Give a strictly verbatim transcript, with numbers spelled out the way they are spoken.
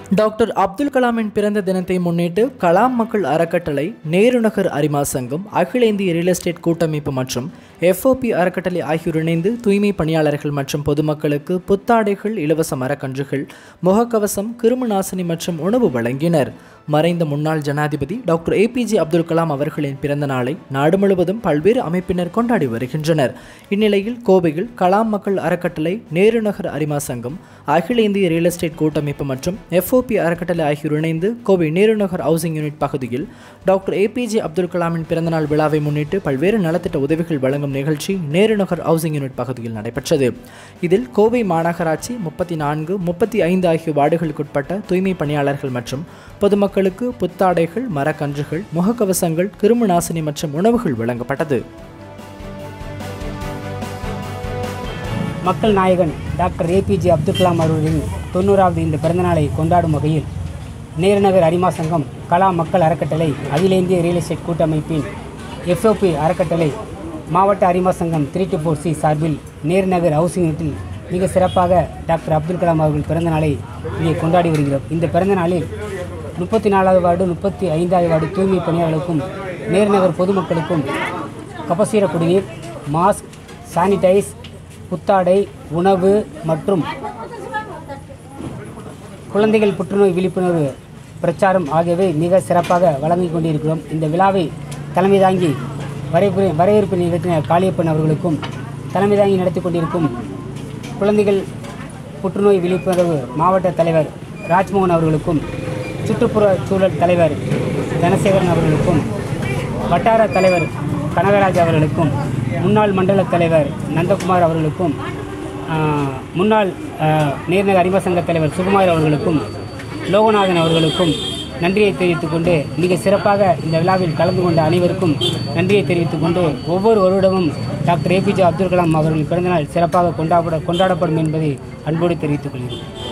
Doctor Abdul கலாமின் பிறந்த தினத்தை முன்னிட்டு கலாம் மக்கள் அறக்கட்டளை, நேரு நகர் அரிமா சங்கம், அகில இந்திய ரியல் எஸ்டேட் கூட்டமைப்பு மற்றும் எஃப்ஓபி அறக்கட்டளை ஆகியோர் இணைந்து தூய்மை பணியாளர்கள் மற்றும் பொதுமக்களுக்கு புத்தாடைகள், இலவச மரக்கன்றுகள், முகக்கவசம், கிருமி நாசினி மற்றும் உணவு வழங்கினர். மறைந்த முன்னாள் ஜனாதிபதி டாக்டர் ஏபிஜே அப்துல் கலாம் அவர்களின் பிறந்த நாளை நாடு முழுவதும் பல்வேறு அமைப்பினர் கொண்டாடி வருகின்றனர். இந்நிலையில் கோவையில் கலாம் மக்கள் அறக்கட்டளை, நேரு நகர் அரிமா சங்கம், அகில இந்திய ரியல் எஸ்டேட் கூட்டமைப்பு மற்றும் எஃப்ஓபி அறக்கட்டளை ஆகியோர் இணைந்து கோவை நேரு நகர் ஹவுசிங் யூனிட் பகுதியில் டாக்டர் ஏபிஜே அப்துல் கலாமின் பிறந்தநாள் விழாவை முன்னிட்டு பல்வேறு நலத்திட்ட உதவிகள் வழங்கும் நிகழ்ச்சி நேரு நகர் ஹவுசிங் யூனிட் பகுதியில் நடைபெற்றது. இதில் கோவை மாநகராட்சி முப்பத்தி நான்கு முப்பத்தி ஐந்து ஆகிய வார்டுகளுக்குட்பட்ட தூய்மை பணியாளர்கள் மற்றும் பொதுமக்களுக்கு புத்தாடைகள், மரக்கன்றுகள், முகக்கவசங்கள், கிருமி நாசினி மற்றும் உணவுகள் வழங்கப்பட்டது. மக்கள் நாயகன் டாக்டர் ஏபிஜே அப்துல் கலாம் அவர்களின் தொண்ணூறாவது இந்த பிறந்தநாளை கொண்டாடும் வகையில் நேருநகர் அரிமா சங்கம், கலாம் மக்கள் அறக்கட்டளை, அகில இந்திய ரியல் எஸ்டேட் கூட்டமைப்பின் எஃப்ஓபி அறக்கட்டளை, மாவட்ட அரிமா சங்கம் த்ரீ டு ஃபோர் சி சார்பில் நேருநகர் ஹவுசிங் யூனிட்டில் மிக சிறப்பாக டாக்டர் அப்துல் கலாம் அவர்கள் பிறந்தநாளை இங்கே கொண்டாடி வருகிறோம். இந்த பிறந்தநாளில் முப்பத்தி நாலாவது வார்டு, முப்பத்தி ஐந்தாவது வார்டு தூய்மை பணியாளர்களுக்கும் நேருநகர் பொதுமக்களுக்கும் கபசீர குடிநீர், மாஸ்க், சானிடைஸ், புத்தாடை, உணவு மற்றும் குழந்தைகள் புற்றுநோய் விழிப்புணர்வு பிரச்சாரம் ஆகியவை மிக சிறப்பாக வழங்கிக் கொண்டிருக்கிறோம். இந்த விழாவை தலைமை தாங்கி வரவேற்பு வரவேற்பு நிகழ்த்தினர் காளியப்பன் அவர்களுக்கும், தலைமை தாங்கி நடத்தி கொண்டிருக்கும் குழந்தைகள் புற்றுநோய் விழிப்புணர்வு மாவட்ட தலைவர் ராஜ்மோகன் அவர்களுக்கும், சுற்றுப்புற சூழல் தலைவர் தனசேகரன் அவர்களுக்கும், வட்டார தலைவர் கனகராஜ் அவர்களுக்கும், முன்னாள் மண்டல தலைவர் நந்தகுமார் அவர்களுக்கும், முன்னாள் நேருநகர் அரிமா சங்க தலைவர் சுகுமார் அவர்களுக்கும், லோகநாதன் அவர்களுக்கும் நன்றியை தெரிவித்துக் கொண்டு, மிக சிறப்பாக இந்த விழாவில் கலந்து கொண்ட அனைவருக்கும் நன்றியை தெரிவித்துக் கொண்டு, ஒவ்வொரு வருடமும் டாக்டர் ஏபிஜே அப்துல் கலாம் அவர்கள் பிறந்தநாள் சிறப்பாக கொண்டாட கொண்டாடப்படும் என்பதை அன்போடு தெரிவித்துக் கொள்கிறேன்.